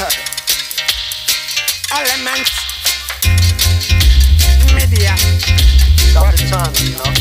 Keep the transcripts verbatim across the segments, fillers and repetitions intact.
Elements. Media. Got the time, you know.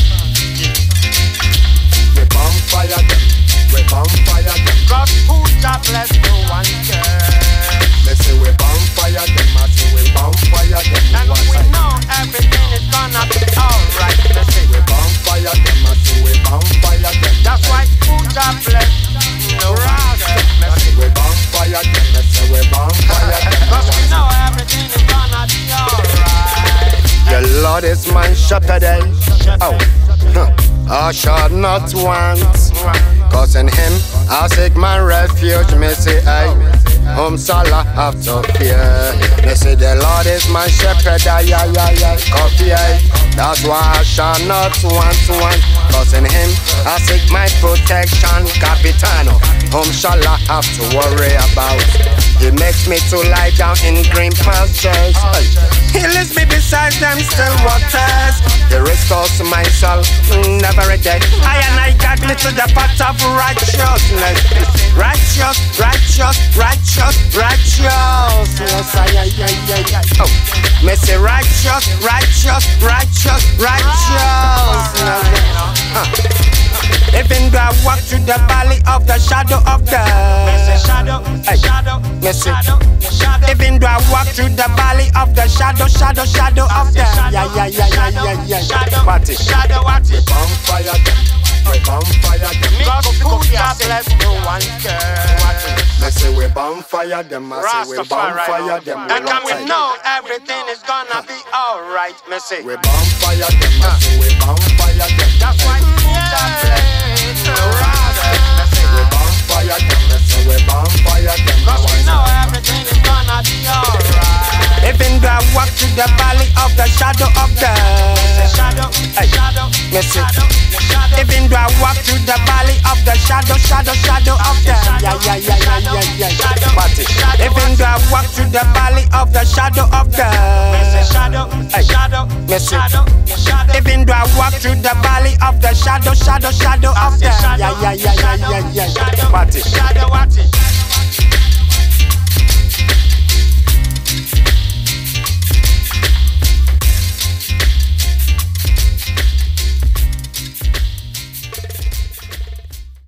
We bonfire them. We bonfire them. God who God bless no one care. They say we bonfire them. I say we bonfire them. And we know everything is gonna be alright. They say we bonfire them. I say we bonfire them. That's why who God bless no one care. We bonfire them. They say we bonfire them. Cause we know everything is gonna be alright. The Lord is my shepherd. Oh, huh. I shall not want. Cause in him I seek my refuge. Me say I whom shall I have to fear? Me say the Lord is my shepherd. Ay, ay, ay, ay, coffee, ay. That's why I shall not want, want. Cause in him I seek my protection. Capitano, whom shall I have to worry about? He makes me to lie down in green pastures. He leads me beside them still waters. He restores my soul, never a day. I and I got me to the path of righteousness. Righteous, righteous, righteous, righteousness. Ay, ay, ay, ay, ay. Oh, me say righteous, righteous, righteous, righteousness. Huh. Even though I walk through the valley of the shadow of death. Shadow, shadow, shadow, shadow. Even though I walk through the valley of the shadow, shadow, shadow of death. Yeah, yeah, yeah, yeah, yeah, yeah. What it? Shadow, what it? Bonfire them. We bonfire them. God who God bless no one care. They say we bonfire them. I say we bonfire them. And can we know everything is gonna be alright, me say. We bonfire them. I say we bonfire them. That's why God bless no one care. We bonfire them. I say we bonfire them. Cause we know everything is gonna be alright. Even though I walk through the valley of the shadow of death. Shadow, shadow, shadow, shadow. Even though I walk through the valley of the shadow, shadow, shadow of death. Yeah, yeah, yeah, yeah, yeah, yeah. What it? Even though I walk through the valley of the shadow of death. Shadow, shadow, shadow, shadow. Even though I walk through the valley of the shadow, shadow, shadow of death. Yeah, yeah, yeah, yeah, yeah, yeah. What it? Shadow, what it?